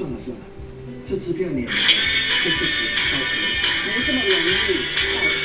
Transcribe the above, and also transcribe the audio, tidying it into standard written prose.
算了算了，这支票你也没有，这事情到此为止。 没这么容易，